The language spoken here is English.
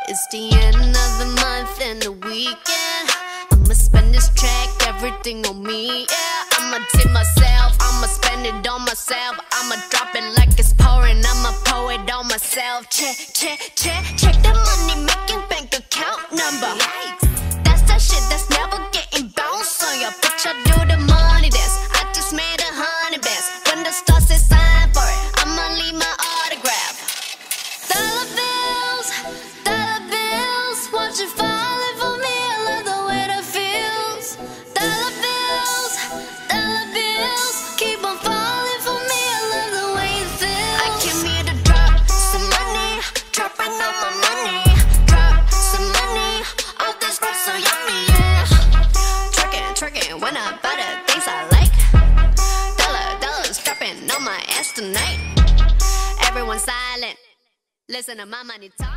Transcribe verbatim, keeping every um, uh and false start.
It's the end of the month and the weekend. I'ma spend this track, everything on me, yeah. I'ma tip myself, I'ma spend it on myself. I'ma drop it like it's pouring, I'ma pour it on myself. Check, check, check, check the money making bank account number. That's that shit that's never getting bounced on ya. Bitch, I do the money dance, I just made a hundred bands. When the stars say sign for it, I'ma leave my autograph. Dollar bills, dollar bills, watch it falling for me. I love the way that feels. Dollar bills, dollar bills, keep on falling for me. I love the way it feels. I came here to drop some money, dropping all my money. Drop some money, all this stuff so yummy, yeah. Twerking, twerking, when I buy the things I like. Dollar, dollars dropping on my ass tonight. Everyone silent. Listen to my money talk.